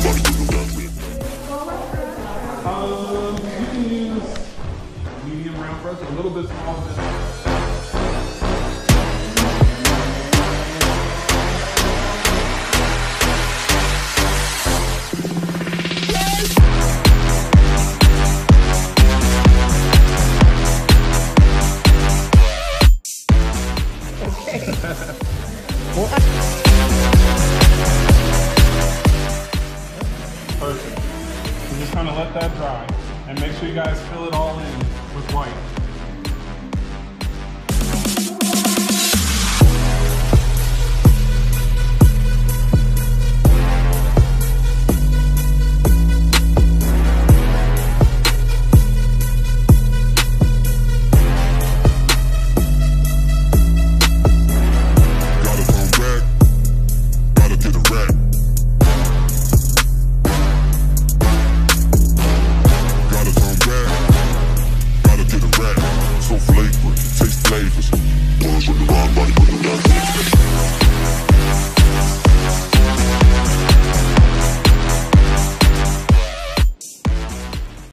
You can use medium round brush, a little bit smaller than that. Perfect. So just kind of let that dry and make sure you guys fill it all in with white.